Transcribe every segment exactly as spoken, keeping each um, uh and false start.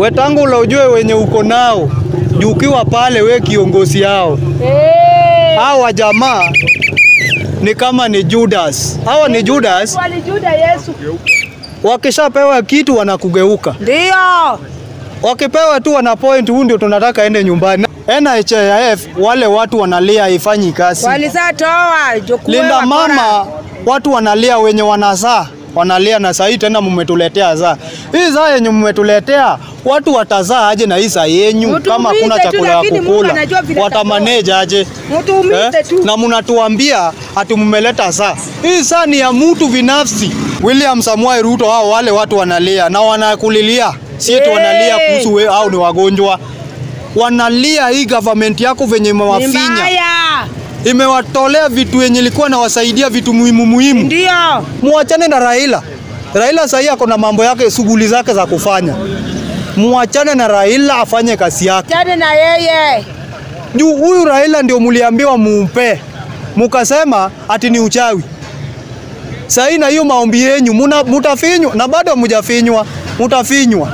Wetangula ujue wenye uko nao. Ukiwa pale we kiongozi yao. Hey. Hawa jamaa ni kama ni Judas. Hawa ni Judas. Walijuda Yesu. Wakishapewa kitu wanakugeuka. Ndio. Wakipewa tu wana point, huu ndio tunataka ende nyumbani. N H I F wale watu wanalia haifanyi kazi. Walizatoa jokwe. Linda mama watu wanalia wenye wanazaa. Wanalia na saa hii tena mmetuletea zaa. Hii zaa yenye mmetuletea watu watazaa aje na hii zaa yenyu kama kuna chakula ya kukula. Watamanage aje? Eh? Na mnatuambia ati mmeleta zaa. Hii zaa ni ya mtu binafsi. William Samoei Ruto hao wale watu wanalia na wanakulilia. Si eti wanalia kuhusu wewe au ni wagonjwa. Wanalia hii government yako venye imewafinya. Imewatolea vitu yenye ilikuwa na wasaidia vitu muhimu muhimu. Ndio. Muachane na Raila. Raila sasa yako na mambo yake, shughuli zake za kufanya. Muachane na Raila afanye kazi yake. Muachane na yeye. Juu huyu Raila ndio mliambiwa mumpe. Mukasema ati ni uchawi. Sasa na hiyo maombi yenu mutafinywa na bado mjafinywa. Mutafinywa.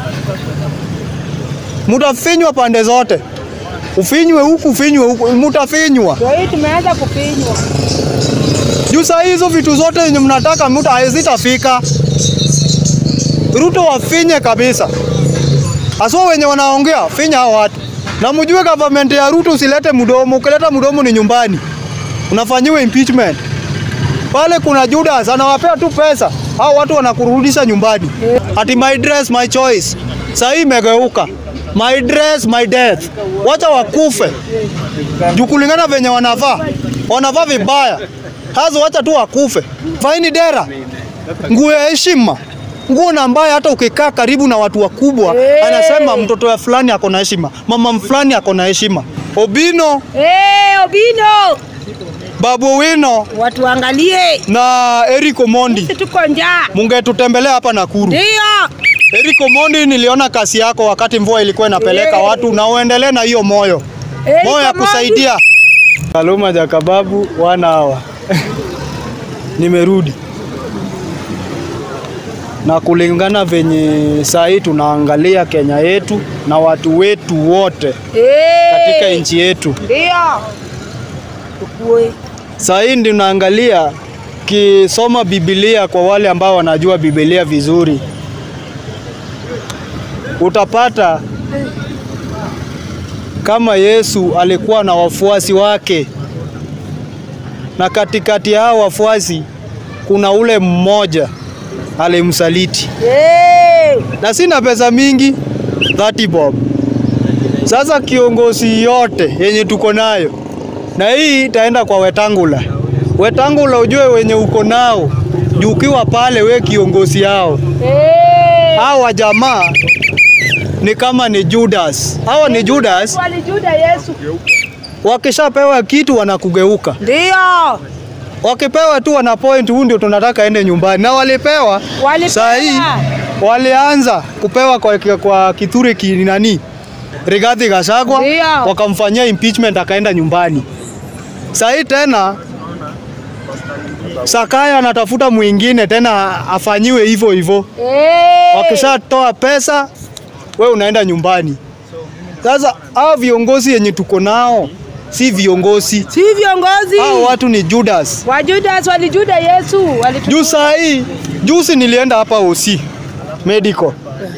Mutafinywa pande zote. Ufinywe huku, ufinywe huku, mutafinywa. Kwa hiyo tumeanza kufinywa. Juu saa hizo vitu zote yenye mnataka mtu hazitafika. Ruto wafinye kabisa. Aswa wenye wanaongea, finya hao watu. Na mjue government ya Ruto usilete mdomo, ukileta mdomo ni nyumbani. Unafanyiwa impeachment. Pale kuna Judas anawapea tu pesa. Hao watu wanakurudisha nyumbani. Ati my dress my choice. Saa hii imegeuka. My dress, my death. Wacha wakufe. Juu kulingana venye wanavaa. Wanavaa vibaya. Hazo wacha tu wakufe. Faini dera. Nguo ya heshima. Nguo na mbaya hata ukikaa karibu na watu wakubwa, hey. Anasema mtoto wa fulani ako na heshima. Mama fulani ako na heshima. Obino. Eh, hey, Obino. Babu Wino. Watu angalie. Na Eric Omondi. Sisi tuko njaa. Mungetutembelea hapa Nakuru. Ndio. Eric Omondi, niliona kasi yako wakati mvua ilikuwa inapeleka hey. Watu na uendelee na hiyo moyo. Eric moyo ya kusaidia. Kaluma ja kababu wana hawa. Nimerudi. Na kulingana venye saa hii tunaangalia Kenya yetu na watu wetu wote hey. Katika nchi yetu. Ndio. Tukue. Saa hii ndio naangalia kisoma Biblia kwa wale ambao wanajua Biblia vizuri. Utapata kama Yesu alikuwa na wafuasi wake. Na katikati ya hao wafuasi kuna ule mmoja alimsaliti. Hey. Na sina pesa mingi thirty bob. Sasa kiongozi yote yenye tuko nayo. Na hii itaenda kwa Wetangula. Wetangula ujue wenye uko nao. Ukiwa pale we kiongozi yao. Hey. Hawa jamaa ni kama ni Judas. Hawa ni Judas. Walijuda Yesu. Wakishapewa kitu wanakugeuka. Ndio. Wakipewa tu wana point, huu ndio tunataka ende nyumbani. Na walipewa. Walipewa. Saa hii walianza kupewa kwa, kwa Kithure Kinani. Rigathi Gachagua wakamfanyia impeachment akaenda nyumbani. Saa hii tena Sakaya anatafuta mwingine tena afanyiwe hivyo hivyo. Hey. Wakishatoa pesa wewe unaenda nyumbani. Sasa hao viongozi yenye tuko nao si viongozi. Si viongozi. Hao watu ni Judas. Wa Judas walijuda Yesu. Walitu... Juu saa hii juzi nilienda hapa O C medical.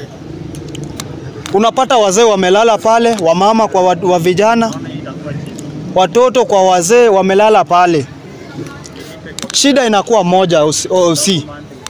Unapata wazee wamelala pale, wamama kwa wa, wa vijana, watoto kwa wazee wamelala pale. Shida inakuwa moja O C.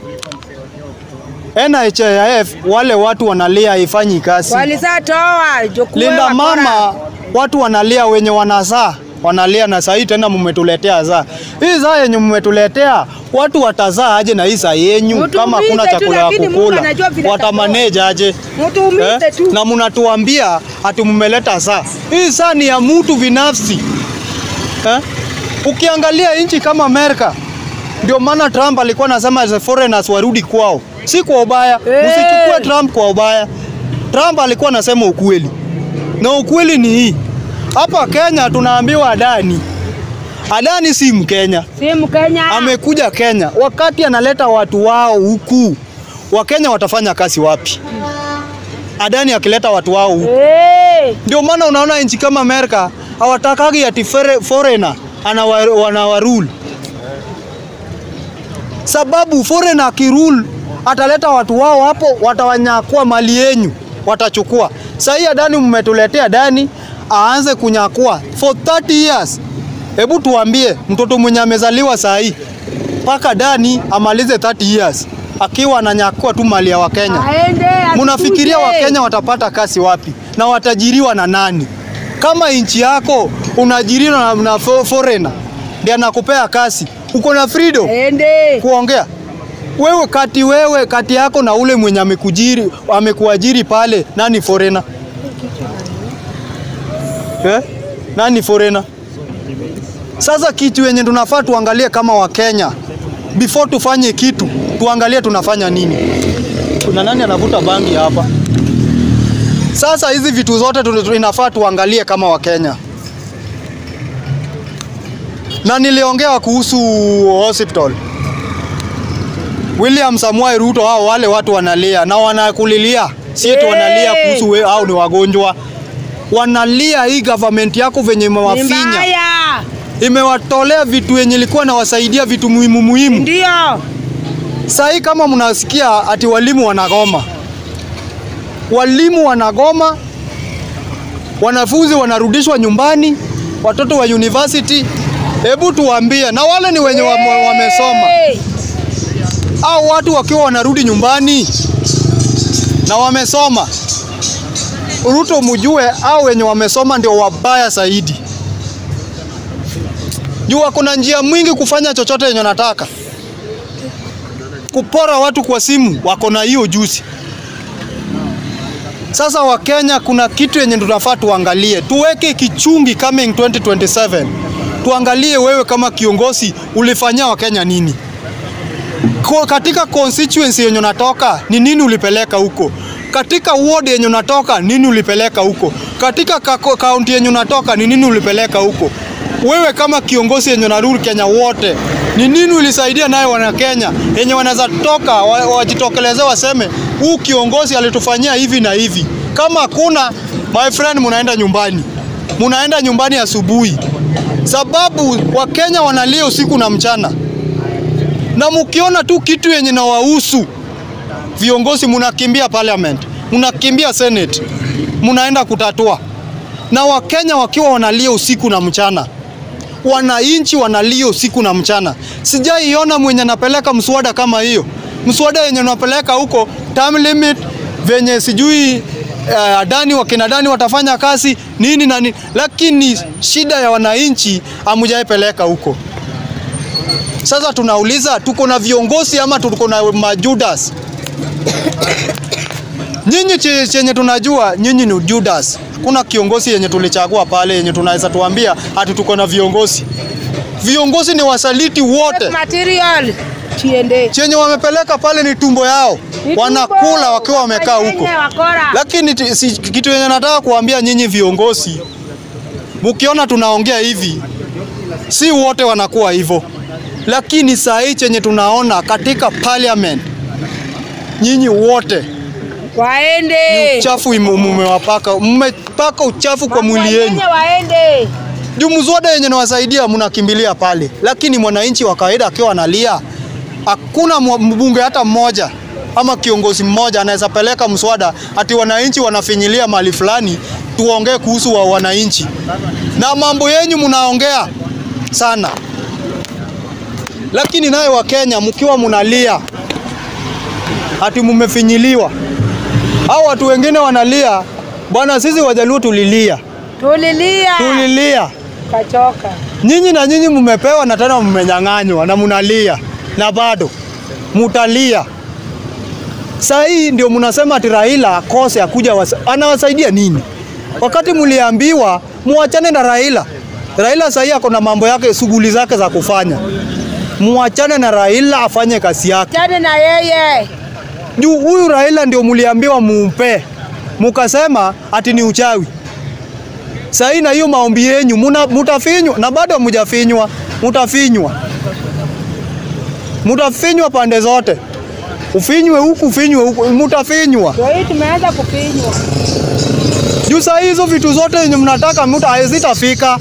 N H I F wale watu wanalia haifanyi kazi. Walizatoa jokwe. Linda mama watu wanalia wenye wanazaa. Wanalia na saa hii tena mmetuletea zaa. Hii zaa yenye mmetuletea watu watazaa aje na hii zaa yenyu kama kuna chakula ya kukula. Watamanage aje? Eh? Na mnatuambia ati mmeleta zaa. Hii zaa ni ya mtu binafsi. Eh? Ukiangalia nchi kama Amerika, ndio maana Trump alikuwa anasema as foreigners warudi kwao. Si kwa ubaya. Hey. Usichukue Trump kwa ubaya. Trump alikuwa anasema ukweli. Na ukweli ni hii. Hapa Kenya tunaambiwa Adani. Adani si Mkenya. Si Mkenya. Amekuja Kenya. Wakati analeta watu wao huku, Wakenya watafanya kazi wapi? Adani akileta watu wao huku. Hey. Ndio maana unaona nchi kama Amerika hawatakagi ati foreigner anawa rule. Sababu foreigner akirule ataleta watu wao hapo, watawanyakua mali yenu, watachukua. Sasa hii Adani mmetuletea Adani aanze kunyakua for thirty years. Hebu tuambie mtoto mwenye amezaliwa saa hii paka Adani amalize thirty years akiwa ananyakua tu mali ya Wakenya. Mnafikiria Wakenya watapata kazi wapi na watajiriwa na nani? Kama nchi yako unajiriwa na, na foreigner ndiye anakupea kazi, uko na freedom kuongea. Wewe kati wewe kati yako na ule mwenye amekujiri amekuajiri pale, nani foreigner? Eh? Nani foreigner? Sasa kitu yenye tunafaa tuangalie kama Wakenya, before tufanye kitu tuangalie tunafanya nini. Kuna nani anavuta bangi hapa? Sasa hizi vitu zote tunafaa tuangalie kama Wakenya. Na niliongea kuhusu hospital. William Samoei Ruto, hao wale watu wanalia na wanakulilia. Si eti wanalia kuhusu we au ni wagonjwa. Wanalia hii government yako venye imewafinya. Imewatolea vitu yenye ilikuwa na wasaidia vitu muhimu muhimu. Ndio. Sasa kama mnasikia ati walimu wanagoma. Walimu wanagoma. Wanafunzi wanarudishwa nyumbani, watoto wa university. Hebu tuambie, na wale ni wenye hey. wamesoma. Au watu wakiwa wanarudi nyumbani na wamesoma, Ruto mjue au wenye wamesoma ndio wabaya zaidi. Jua kuna njia mwingi kufanya chochote yenye nataka. Kupora watu kwa simu, wako na hiyo juzi. Sasa Wakenya kuna kitu yenye tunafaa tuangalie. Tuweke kichungi coming twenty twenty-seven. Tuangalie wewe kama kiongozi ulifanyia Wakenya nini? Kwa katika constituency yenye unatoka ni nini ulipeleka huko? Katika ward yenye unatoka nini ulipeleka huko? Katika county yenye unatoka ni nini ulipeleka huko? Wewe kama kiongozi yenye unarudi Kenya wote, ni nini ulisaidia nayo wana Kenya yenye wanaweza toka wajitokeleze waseme huu kiongozi alitufanyia hivi na hivi? Kama kuna, my friend, munaenda nyumbani. Munaenda nyumbani asubuhi. Sababu Wakenya wanalia usiku na mchana. Na mkiona tu kitu yenye na wahusu viongozi, munakimbia parliament, munakimbia senate, munaenda kutatua. Na Wakenya wakiwa wanalia usiku na mchana. Wananchi wanalia usiku na mchana. Sijaiona mwenye anapeleka mswada kama hiyo. Mswada yenye unapeleka huko term limit venye sijui uh, Adani wakina Adani watafanya kazi nini na nini, lakini shida ya wananchi hamujaipeleka huko. Sasa tunauliza, tuko na viongozi ama tuko na majudas? Nyinyi chenye tunajua nyinyi ni Judas. Kuna kiongozi yenye tulichagua pale yenye tunaweza tuambia ati tuko na viongozi. Viongozi ni wasaliti wote. Material tiende. Chenye wamepeleka pale ni tumbo yao. Wanakula wakiwa wamekaa huko. Lakini si, kitu yenye nataka kuambia nyinyi viongozi, mkiona tunaongea hivi, si wote wanakuwa hivyo. Lakini saa hii chenye tunaona katika parliament, nyinyi wote waende. Ni uchafu mmewapaka. Mmepaka uchafu kwa mwili yenu. Waende. Ndio mswada yenye nawasaidia mnakimbilia pale. Lakini mwananchi wa kawaida akiwa analia, hakuna mbunge hata mmoja ama kiongozi mmoja anaweza peleka mswada ati wananchi wanafinyilia mali fulani tuongee kuhusu wa wananchi. Na mambo yenu mnaongea sana. Lakini naye wa Kenya mkiwa mnalia ati mmefinyiliwa. Hao watu wengine wanalia, bwana sisi Wajaluo tulilia. Tulilia. Tulilia. Kachoka. Nyinyi na nyinyi mmepewa na tena mmenyang'anywa na mnalia na bado mutalia. Sasa hii ndio mnasema ati Raila akose akuja wasa, anawasaidia nini? Wakati mliambiwa muachane na Raila. Raila sasa hii ako na mambo yake, shughuli zake za kufanya. Muachane na Raila afanye kazi yake. Muachane na yeye. Juu huyu Raila ndio mliambiwa mumpe. Mukasema ati ni uchawi. Sasa na hiyo maombi yenu mutafinywa na bado mjafinywa, mutafinywa. Mutafinywa pande zote. Ufinywe huku, ufinywe huku, mutafinywa. Ndio hii tumeanza kufinywa. Juu saa hizo vitu zote yenye mnataka mtu hazitafika.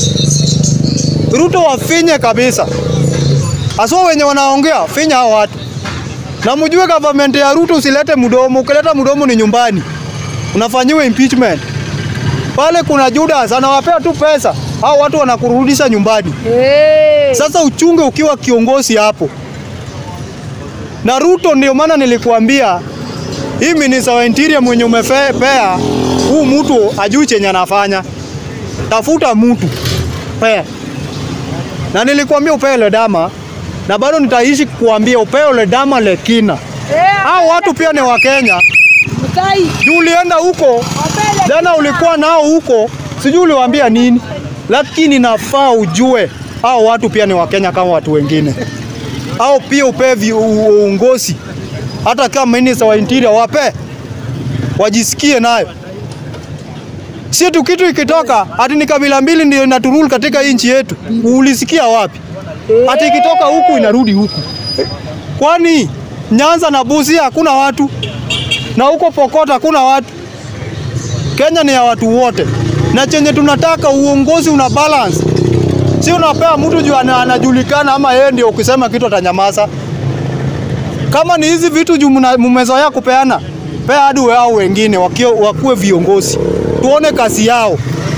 Ruto wafinye kabisa. Aswa wenye wanaongea, finya hao watu. Na mjue government ya Ruto usilete mdomo, ukileta mdomo ni nyumbani. Unafanyiwa impeachment. Pale kuna Judas anawapea tu pesa, hao watu wanakurudisha nyumbani. Hey. Sasa uchunge ukiwa kiongozi hapo. Na Ruto ndio maana nilikuambia hii minister wa interior mwenye umepea huu mtu ajui chenye anafanya. Tafuta mtu pea. Na nilikuambia upewe Ledama na bado nitaishi kuambia upewe Ledama Lekina. Hey, hao watu pia ni wa Kenya. Mutai. Juu ulienda huko, jana ulikuwa nao huko, sijui uliwaambia nini. Lakini nafaa ujue hao watu pia ni wa Kenya kama watu wengine. Hao pia upewe uongozi. Hata kama minister wa interior wape wajisikie nayo. Si tu kitu ikitoka ati ni kabila mbili ndio inaturule katika nchi yetu. Ulisikia wapi? Ati ikitoka huku inarudi huku. Kwani Nyanza na Busia hakuna watu? Na huko Pokot hakuna watu? Kenya ni ya watu wote. Na chenye tunataka uongozi una balance. Si unapea mtu juu anajulikana ama yeye ndio ukisema kitu atanyamaza. Kama ni hizi vitu juu mmezoea kupeana, pea hadi wao wengine wakio wakuwe viongozi. Tuone kazi yao.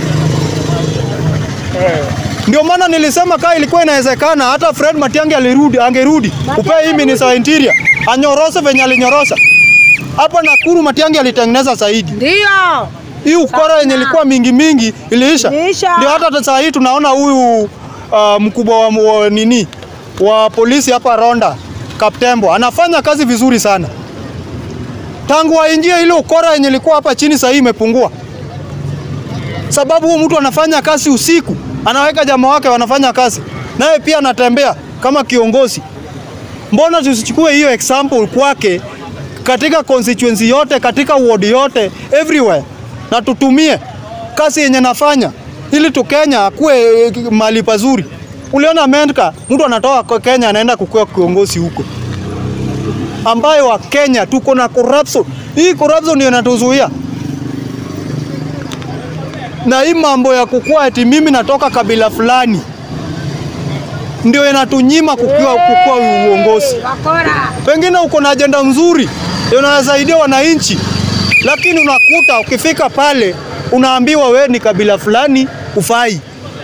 Ndio maana nilisema kama ilikuwa inawezekana hata Fred Matiang'i alirudi, angerudi. Upe hii minister wa interior anyorose venye alinyorosa. Hapa Nakuru Matiang'i alitengeneza zaidi. Ndio. Hii ukora yenye ilikuwa mingi mingi iliisha. Ndio hata sasa hii tunaona huyu uh, mkubwa wa, wa nini wa polisi hapa Ronda, Kaptembo anafanya kazi vizuri sana. Tangu waingie ile ukora yenye ilikuwa hapa chini sasa hii imepungua. Sababu huyu mtu anafanya kazi usiku, anaweka jamaa wake wanafanya kazi. Naye pia anatembea kama kiongozi. Mbona tusichukue hiyo example kwake katika constituency yote, katika ward yote, everywhere. Na tutumie kazi yenye nafanya ili tu Kenya kuwe mali pazuri. Uliona Amerika, mtu anatoka Kenya anaenda kukua kiongozi huko. Ambayo wa Kenya tuko na corruption. Hii corruption ndio inatuzuia. Na hii mambo ya kukua eti mimi natoka kabila fulani ndio inatunyima kukua kukua uongozi. Pengine uko na agenda nzuri, ndio unasaidia wananchi. Lakini unakuta ukifika pale unaambiwa wewe ni kabila fulani ufai.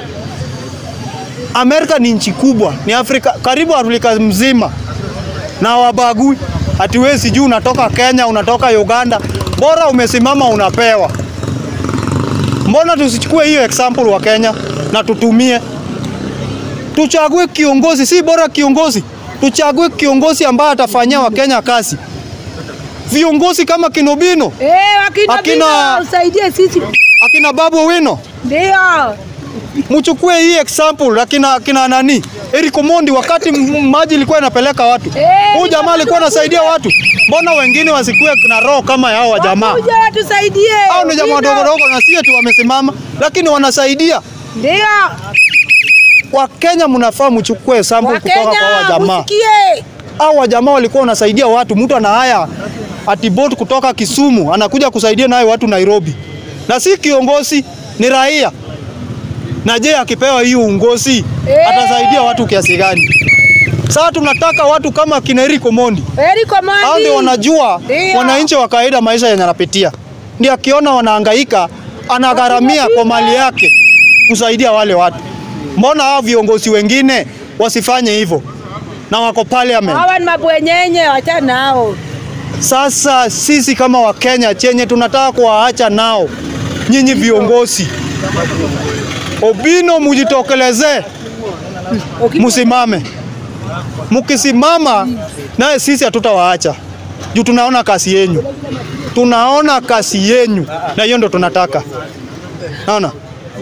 Amerika ni nchi kubwa, ni Afrika, karibu Afrika mzima. Na wabagui, ati wewe sijui unatoka Kenya, unatoka Uganda, bora umesimama unapewa. Mbona tusichukue hiyo example wa Kenya na tutumie? Tuchague kiongozi, si bora kiongozi. Tuchague kiongozi ambaye atafanyia wa Kenya kazi. Viongozi kama Kinobino. Eh, akina akina usaidie sisi. Akina Babu Owino. Ndio. Mchukue hii example akina akina nani? Eric Omondi wakati maji ilikuwa inapeleka watu. Huyu hey, jamaa alikuwa anasaidia watu. Mbona wengine wasikue na roho kama yao wa jamaa? Kuja watusaidie. Hao ni jamaa dogo dogo na sisi tu wamesimama lakini wanasaidia. Ndio. Wa Kenya mnafaa mchukue sample kutoka kwa wa jamaa. Usikie. Hao wa jamaa walikuwa wanasaidia watu. Mtu ana haya ati boat kutoka Kisumu anakuja kusaidia naye watu Nairobi. Na si kiongozi, ni raia. Na je akipewa hiyo uongozi hey, atasaidia watu kiasi gani? Sasa tunataka watu kama kina Eric Omondi. Eric Omondi. Hao ndio wanajua wananchi wa kawaida maisha yanapitia. Ndio akiona wanahangaika anagharamia kwa mali yake kusaidia wale watu. Mbona hao viongozi wengine wasifanye hivyo? Na wako parliament. Hawa ni mabwenyenye, acha nao. Sasa sisi kama wa Kenya chenye tunataka kuwaacha nao nyinyi viongozi. Obino mujitokeleze. Musimame. Mukisimama naye sisi hatutawaacha. Juu tunaona kasi yenu. Tunaona kasi yenu na hiyo ndo tunataka. Naona?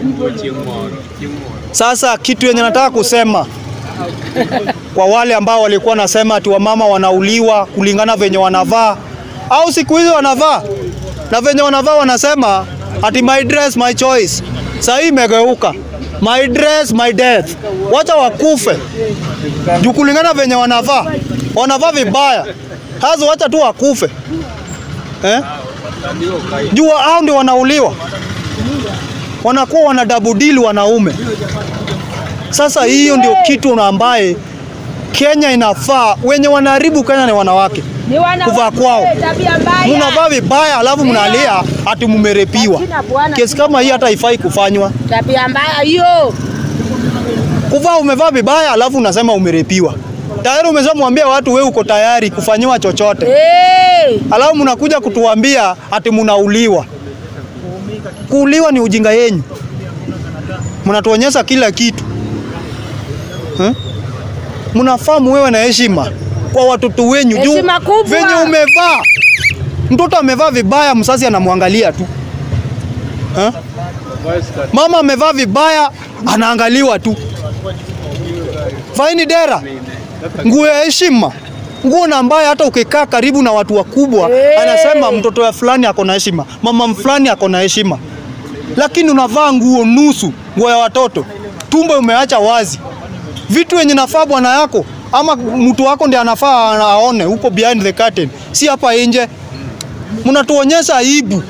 Sasa kitu yenye nataka kusema kwa wale ambao walikuwa nasema ati wamama wanauliwa kulingana venye wanavaa au siku hizi wanavaa na venye wanavaa wanasema ati my dress my choice. Sasa hii imegeuka my dress my death. Wacha wakufe juu kulingana venye wanavaa, wanavaa vibaya. Hazo wacha tu akufe. Eh? Jua hao ndio wanauliwa. Wanakuwa wana double deal wanaume. Sasa hiyo ndio kitu ambaye Kenya inafaa. Wenye wanaharibu Kenya ni wanawake. Kuvaa kwao. Mnavaa vibaya alafu mnalia ati mumerepiwa. Kesi kama hii hata haifai kufanywa. Tabia mbaya hiyo. Kuvaa umevaa vibaya alafu unasema umerepiwa. Tayari umeshamwambia watu wewe uko tayari kufanywa chochote. Hey. Alafu mnakuja kutuambia ati mnauliwa. Kuuliwa ni ujinga yenyu. Mnatuonyesha kila kitu. Hmm? Mnafahamu wewe na heshima kwa watoto wenyu juu venye umevaa. Mtoto amevaa vibaya msasi anamwangalia tu. Ha? Mama amevaa vibaya anaangaliwa tu. Faini dera. Nguo ya heshima. Nguo na ambaye hata ukikaa karibu na watu wakubwa hey, anasema mtoto ya fulani ako na heshima, mama fulani ako na heshima. Lakini unavaa nguo nusu, nguo ya watoto. Tumbo umeacha wazi. Vitu wenye nafaa bwana yako ama mtu wako ndiye anafaa anaone huko behind the curtain. Si hapa nje. Mnatuonyesha aibu.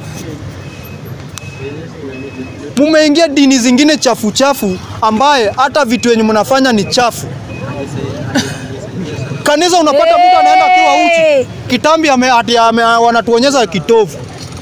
Mumeingia dini zingine chafu chafu ambaye hata vitu wenye mnafanya ni chafu. Kanisa unapata hey, mtu anaenda akiwa uchi. Kitambi ame, ati ame, wanatuonyesha kitovu.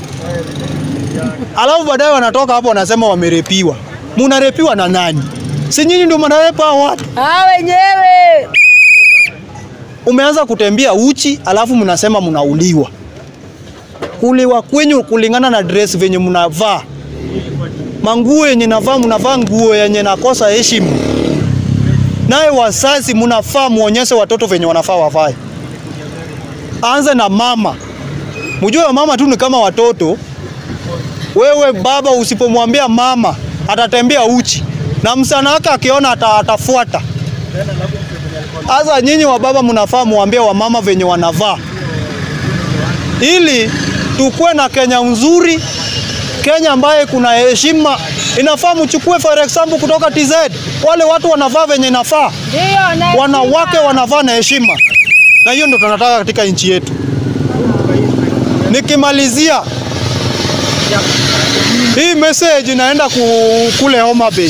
Alafu baadaye wanatoka hapo wanasema wamerepiwa. Munarepiwa na nani? Si nyinyi ndio mnarepa watu? Ah, wenyewe. Umeanza kutembea uchi alafu mnasema mnauliwa. Kuliwa kwenyu kulingana na dress venye mnavaa. Manguo yenye navaa mnavaa nguo yenye nakosa heshima. Naye wazazi mnafaa muonyeshe watoto venye wanafaa wavae. Anze na mama. Mjue mama tu ni kama watoto. Wewe baba usipomwambia mama atatembea uchi. Na msana wake akiona atafuata. Asa nyinyi wa baba mnafaa muambie wa mama venye wanavaa. Ili tukue na Kenya nzuri, Kenya ambaye kuna heshima. Inafaa mchukue for example kutoka T Z. Wale watu wanavaa venye inafaa. Ndio, wanawake wanavaa na heshima. Na hiyo ndio tunataka katika nchi yetu. Nikimalizia hii message inaenda kule Homa Bay.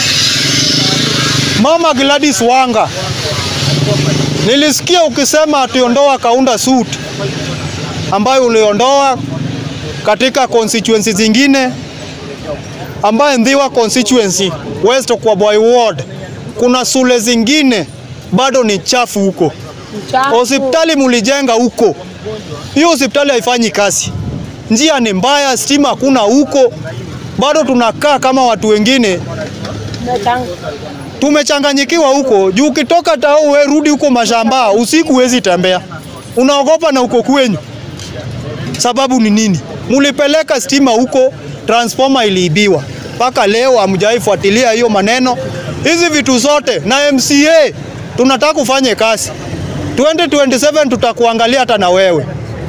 Mama Gladys Wanga, nilisikia ukisema ationdoa kaunda suit ambayo uliondoa katika constituency zingine ambaye Ndhiwa constituency West kwa Boy Ward. Kuna shule zingine bado ni chafu huko. Hospitali mulijenga huko. Hiyo hospitali haifanyi kazi. Njia ni mbaya, stima hakuna huko. Bado tunakaa kama watu wengine. Tumechanganyikiwa huko. Juu ukitoka tao we rudi huko mashamba, usiku huwezi tembea. Unaogopa na huko kwenyu. Sababu ni nini? Mulipeleka stima huko, transformer iliibiwa. Paka leo hamjaifuatilia hiyo maneno. Hizi vitu zote na M C A tunataka kufanye kazi. twenty twenty-seven tutakuangalia hata na wewe.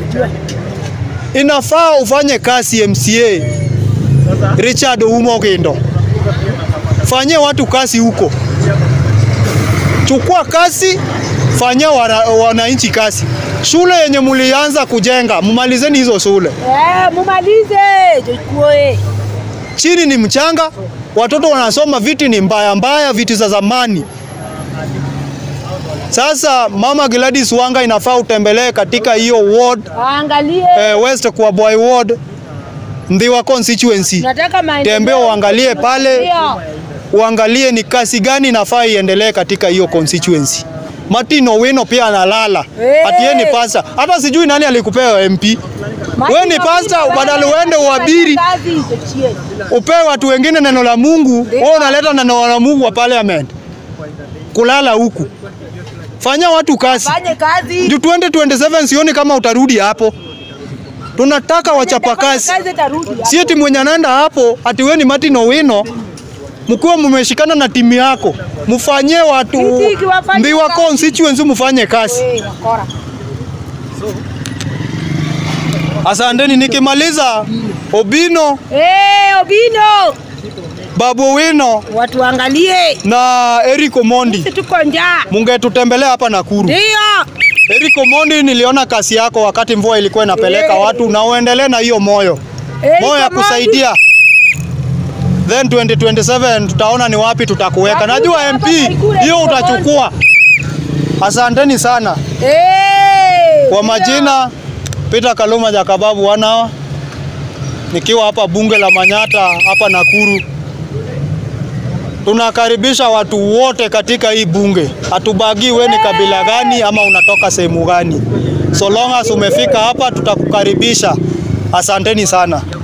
Inafaa ufanye kazi M C A. Richard Umogendo. Fanyia watu kazi huko. Chukua kazi, fanyia wananchi kazi. Shule yenye mulianza kujenga, mumalizeni hizo shule. Eh, mumalize. Chukue. Chini ni mchanga, watoto wanasoma viti ni mbaya mbaya, viti za zamani. Sasa Mama Gladys Wanga inafaa utembelee katika hiyo ward. Angalie. Eh, West kwa Boy Ward. Ndhiwa constituency. Tembea uangalie pale. Uangalie ni kasi gani inafaa iendelee katika hiyo constituency. Martin Owino pia analala. Hey. Ati yeye ni pasta. Hata sijui nani alikupewa M P. Wewe ni pasta badala uende uabiri. Upewe watu wengine neno la Mungu, wewe unaleta neno la Mungu wa parliament. Kulala huku. Fanya watu kazi. Fanye kazi. Ju twenty twenty-seven sioni kama utarudi hapo. Tunataka wachapa kazi. Si eti mwenye anaenda hapo ati wewe ni Martin Owino. Mkiwa mmeshikana na timu yako, mfanyie watu Ndhiwa constituency mfanye kazi. Asanteni, nikimaliza Obino. Eh, Obino. Babu Owino. Watu angalie. Na Eric Omondi. Sisi tuko njaa. Mungetutembelea hapa Nakuru. Ndio. Eric Omondi, niliona kasi yako wakati mvua ilikuwa inapeleka Hey. watu, na uendelee na hiyo moyo. Eric Moyo ya Omondi. kusaidia. Then twenty twenty-seven tutaona ni wapi tutakuweka. Najua M P hiyo utachukua. Asanteni sana. Hey. Kwa majina Peter Kaluma Jakababu wana nikiwa hapa bunge la Manyata hapa Nakuru. Tunakaribisha watu wote katika hii bunge. Hatubagi wewe ni kabila gani ama unatoka sehemu gani. So long as umefika hapa tutakukaribisha. Asanteni sana.